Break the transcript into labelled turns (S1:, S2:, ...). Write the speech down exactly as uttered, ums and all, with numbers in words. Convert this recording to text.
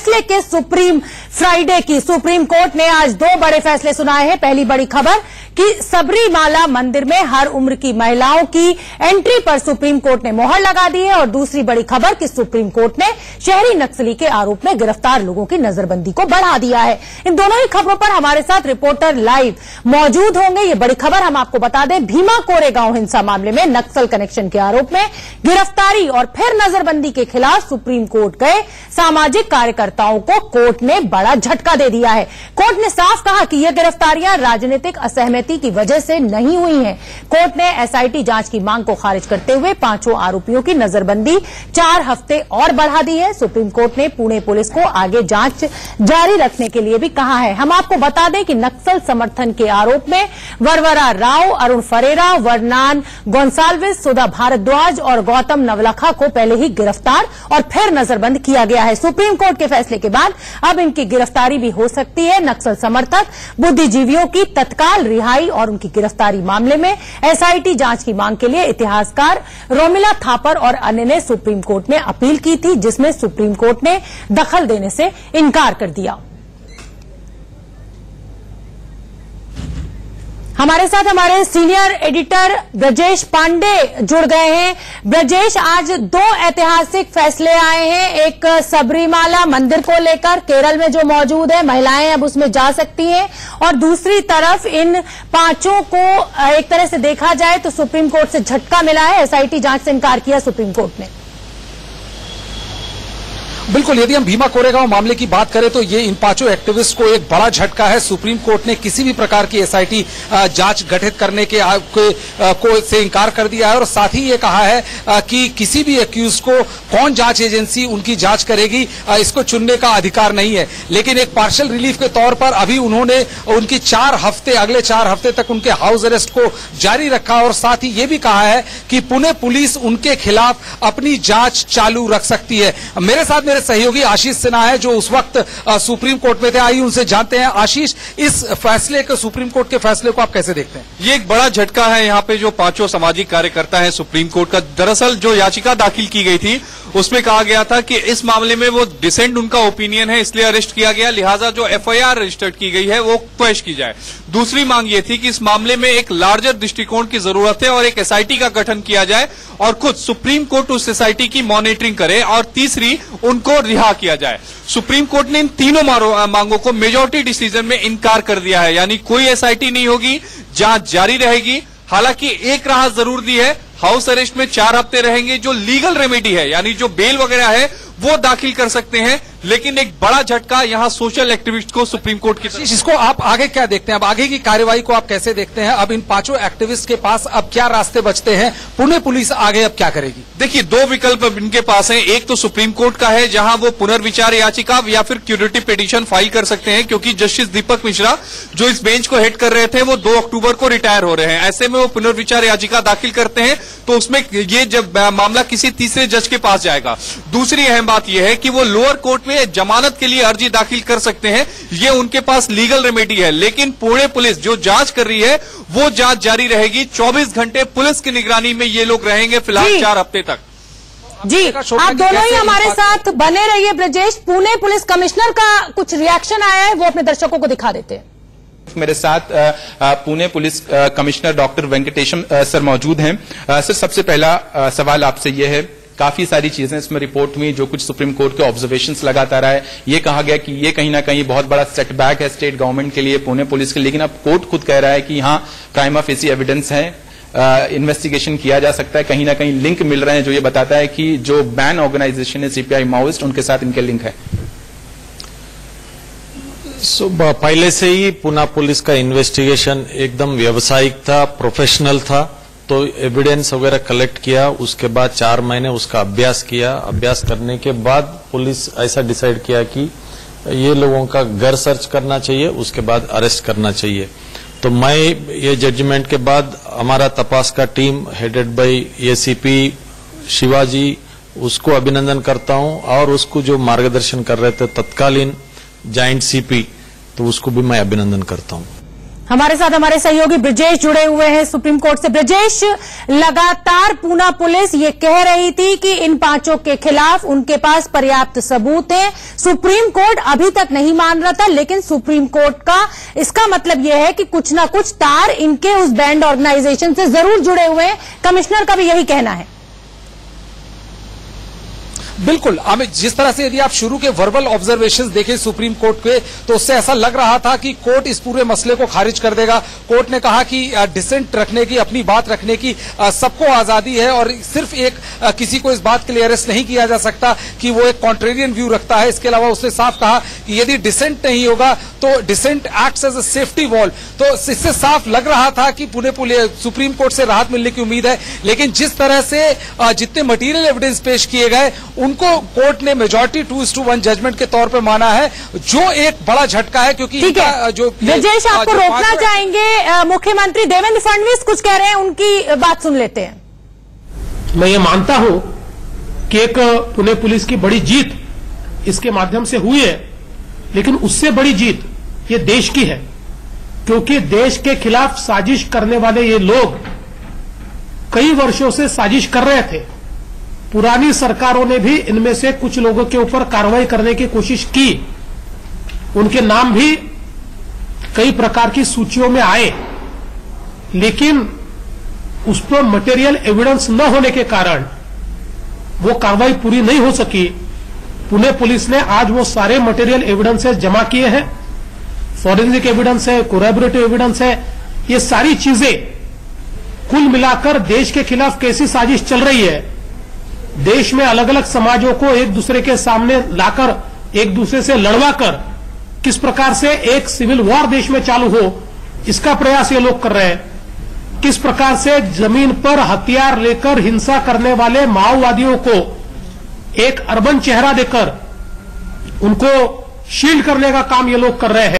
S1: फैसले के supreme Friday की सुप्रीम कोर्ट ने आज दो बड़े फैसले सुनाए हैं। पहली बड़ी खबर कि सबरीमाला मंदिर में हर उम्र की महिलाओं की एंट्री पर सुप्रीम कोर्ट ने मोहर लगा दी है और दूसरी बड़ी खबर कि सुप्रीम कोर्ट ने शहरी नक्सली के आरोप में गिरफ्तार लोगों की नजरबंदी को बढ़ा दिया है। इन दोनों ही खबरों पर हमारे साथ रिपोर्टर लाइव मौजूद होंगे। ये बड़ी खबर हम आपको बता दें, भीमा कोरेगांव हिंसा मामले में नक्सल कनेक्शन के आरोप में गिरफ्तारी और फिर नजरबंदी के खिलाफ सुप्रीम कोर्ट गए सामाजिक कार्यकर्ताओं को कोर्ट ने बड़ा झटका दे दिया है। कोर्ट ने साफ कहा कि ये गिरफ्तारियां राजनीतिक असहमति की वजह से नहीं हुई हैं। कोर्ट ने एसआईटी जांच की मांग को खारिज करते हुए पांचों आरोपियों की नजरबंदी चार हफ्ते और बढ़ा दी है। सुप्रीम कोर्ट ने पुणे पुलिस को आगे जांच जारी रखने के लिए भी कहा है। हम आपको बता दें कि नक्सल समर्थन के आरोप में वरवरा राव, अरुण फरेरा, वर्नान गोंसाल्विस, सुधा भारद्वाज और गौतम नवलखा को पहले ही गिरफ्तार और फिर नजरबंद किया गया है। सुप्रीम कोर्ट के फैसले के बाद अब इनकी गिरफ्तारी भी हो सकती है। नक्सल समर्थक बुद्धिजीवियों की तत्काल रिहाई और उनकी गिरफ्तारी मामले में एसआईटी जांच की मांग के लिए इतिहासकार रोमिला थापर और अन्य ने सुप्रीम कोर्ट में अपील की थी, जिसमें सुप्रीम कोर्ट ने दखल देने से इनकार कर दिया। हमारे साथ हमारे सीनियर एडिटर ब्रजेश पांडे जुड़ गए हैं। ब्रजेश, आज दो ऐतिहासिक फैसले आए हैं। एक सबरीमाला मंदिर को लेकर, केरल में जो मौजूद है, महिलाएं अब उसमें जा सकती हैं, और दूसरी तरफ इन पांचों को एक तरह से देखा जाए तो सुप्रीम कोर्ट से झटका मिला है। एसआईटी जांच से इनकार किया सुप्रीम कोर्ट ने।
S2: बिल्कुल, यदि हम भीमा कोरेगांव मामले की बात करें तो ये इन पांचों एक्टिविस्ट को एक बड़ा झटका है। सुप्रीम कोर्ट ने किसी भी प्रकार की एसआईटी जांच गठित करने के को से इनकार कर दिया है और साथ ही ये कहा है कि किसी भी एक्यूज को कौन जांच एजेंसी उनकी जांच करेगी इसको चुनने का अधिकार नहीं है। लेकिन एक पार्शियल रिलीफ के तौर पर अभी उन्होंने उनकी चार हफ्ते अगले चार हफ्ते तक उनके हाउस अरेस्ट को जारी रखा और साथ ही ये भी कहा है कि पुणे पुलिस उनके खिलाफ अपनी जांच चालू रख सकती है। मेरे साथ मेरे सहयोगी आशीष सिन्हा है जो उस वक्त सुप्रीम कोर्ट में थे। आइए उनसे जानते हैं। आशीष, इस फैसले को, सुप्रीम कोर्ट के फैसले को आप कैसे देखते हैं?
S3: ये एक बड़ा झटका है यहाँ पे जो पांचों सामाजिक कार्यकर्ता हैं सुप्रीम कोर्ट का। दरअसल जो याचिका दाखिल की गई थी उसमें कहा गया था कि इस मामले में वो डिसेंट उनका ओपिनियन है, इसलिए अरेस्ट किया गया, लिहाजा जो एफआईआर रजिस्टर्ड की गई है वो क्वैश की जाए। दूसरी मांग ये थी कि इस मामले में एक लार्जर दृष्टिकोण की जरूरत है और एक एसआईटी का गठन किया जाए और खुद सुप्रीम कोर्ट उस एसआईटी की मॉनिटरिंग करे, और तीसरी उनको रिहा किया जाए। सुप्रीम कोर्ट ने इन तीनों मांगों को मेजॉरिटी डिसीजन में इनकार कर दिया है, यानी कोई एसआईटी नहीं होगी, जांच जारी रहेगी। हालांकि एक राहत जरूर दी है, हाउस अरेस्ट में चार हफ्ते रहेंगे। जो लीगल रेमेडी है यानी जो बेल वगैरह है वो दाखिल कर सकते हैं। लेकिन एक बड़ा झटका यहां सोशल एक्टिविस्ट को सुप्रीम कोर्ट की तरफ।
S2: इसको आप आगे क्या देखते हैं? अब आगे की कार्यवाही को आप कैसे देखते हैं? अब इन पांचों एक्टिविस्ट के पास अब क्या रास्ते बचते हैं? पुणे पुलिस आगे अब क्या करेगी?
S3: देखिए, दो विकल्प इनके पास हैं। एक तो सुप्रीम कोर्ट का है जहां वो पुनर्विचार याचिका या फिर क्यूरेटिव पिटीशन फाइल कर सकते हैं, क्योंकि जस्टिस दीपक मिश्रा जो इस बेंच को हेड कर रहे थे वो दो अक्टूबर को रिटायर हो रहे हैं। ऐसे में वो पुनर्विचार याचिका दाखिल करते हैं तो उसमें ये जब मामला किसी तीसरे जज के पास जाएगा। दूसरी अहम बात यह है कि वो लोअर कोर्ट में जमानत के लिए अर्जी दाखिल कर सकते हैं, ये उनके पास लीगल रेमेडी है। लेकिन पुणे पुलिस जो जांच कर रही है वो जांच जारी रहेगी। चौबीस घंटे पुलिस की निगरानी में ये लोग रहेंगे फिलहाल चार हफ्ते तक।
S1: जी, आप दोनों ही हमारे साथ बने रहिए। ब्रजेश, पुणे पुलिस कमिश्नर का कुछ रिएक्शन आया है, वो अपने दर्शकों को दिखा देते हैं।
S4: मेरे साथ Pune police commissioner doctor Venkatesham sir मौजूद हैं। सर, सबसे पहला सवाल आपसे यह है, काफी सारी चीजें इसमें रिपोर्ट हुई जो कुछ सुप्रीम कोर्ट के ऑब्जर्वेशंस लगातार आए, ये कहा गया कि ये कहीं ना कहीं बहुत बड़ा सेटबैक है स्टेट गवर्नमेंट के लिए, पुणे पुलिस के लिए। लेकिन अब कोर्ट खुद कह रहा है कि यहाँ प्राइमा फेसी एविडेंस है, इन्वेस्टिगेशन किया जा सकता है, कहीं ना कहीं लिंक मिल रहे हैं जो ये बताता है कि जो बैन ऑर्गेनाइजेशन है सीपीआई माओइस्ट, उनके साथ इनके लिंक है।
S5: सो so, पहले से ही पुणे पुलिस का इन्वेस्टिगेशन एकदम व्यावसायिक था, प्रोफेशनल था। तो एविडेंस वगैरह कलेक्ट किया, उसके बाद चार महीने उसका अभ्यास किया। अभ्यास करने के बाद पुलिस ऐसा डिसाइड किया कि ये लोगों का घर सर्च करना चाहिए, उसके बाद अरेस्ट करना चाहिए। तो मैं ये जजमेंट के बाद हमारा तपास का team headed by ACP Shivaji, उसको अभिनंदन करता हूं, और उसको जो मार्गदर्शन कर रहे थे तत्कालीन जॉइंट सीपी, तो उसको भी मैं अभिनंदन करता हूं।
S1: हमारे साथ हमारे सहयोगी ब्रजेश जुड़े हुए हैं सुप्रीम कोर्ट से। ब्रजेश, लगातार पूना पुलिस ये कह रही थी कि इन पांचों के खिलाफ उनके पास पर्याप्त सबूत हैं। सुप्रीम कोर्ट अभी तक नहीं मान रहा था, लेकिन सुप्रीम कोर्ट का इसका मतलब यह है कि कुछ ना कुछ तार इनके उस बैंड ऑर्गेनाइजेशन से जरूर जुड़े हुए हैं। कमिश्नर का भी यही कहना है।
S2: बिल्कुल, हमें जिस तरह से यदि आप शुरू के वर्बल ऑब्जर्वेशंस देखें सुप्रीम कोर्ट के, तो उससे ऐसा लग रहा था कि कोर्ट इस पूरे मसले को खारिज कर देगा। कोर्ट ने कहा कि डिसेंट रखने की, अपनी बात रखने की सबको आजादी है और सिर्फ एक किसी को इस बात के लिए अरेस्ट नहीं किया जा सकता कि वो एक कॉन्ट्रेरियन व्यू रखता है। इसके अलावा उसने साफ कहा कि यदि डिसेंट नहीं होगा तो dissent acts as a safety wall. तो इससे साफ लग रहा था कि पुणे पुलिस सुप्रीम कोर्ट से राहत मिलने की उम्मीद है। लेकिन जिस तरह से जितने मटीरियल एविडेंस पेश किए गए उनको कोर्ट ने majority two is to one judgement के तौर पर माना है, जो एक बड़ा झटका है। क्योंकि
S1: ठीक है, जो ब्रजेश आपको रोकना चाहेंगे, मुख्यमंत्री देवेंद्र फडणवीस कुछ कह रहे हैं, उनकी बात सुन लेते हैं।
S6: मैं ये मानता हूं कि एक पुणे पुलिस की बड़ी जीत इसके माध्यम से हुई है, लेकिन उससे बड़ी जीत ये देश की है, क्योंकि देश के खिलाफ साजिश करने वाले ये लोग कई वर्षों से साजिश कर रहे थे। पुरानी सरकारों ने भी इनमें से कुछ लोगों के ऊपर कार्रवाई करने की कोशिश की, उनके नाम भी कई प्रकार की सूचियों में आए, लेकिन उस पर मटेरियल एविडेंस न होने के कारण वो कार्रवाई पूरी नहीं हो सकी। पुणे पुलिस ने आज वो सारे मटेरियल एविडेंसेस जमा किए हैं, फॉरेंसिक एविडेंस है, कोरैबोरेटिव एविडेंस है। ये सारी चीजें कुल मिलाकर देश के खिलाफ कैसी साजिश चल रही है, देश में अलग अलग समाजों को एक दूसरे के सामने लाकर एक दूसरे से लड़वाकर किस प्रकार से एक सिविल वॉर देश में चालू हो, इसका प्रयास ये लोग कर रहे हैं। किस प्रकार से जमीन पर हथियार लेकर हिंसा करने वाले माओवादियों को एक अर्बन चेहरा देकर उनको शील्ड करने का काम ये लोग कर रहे हैं।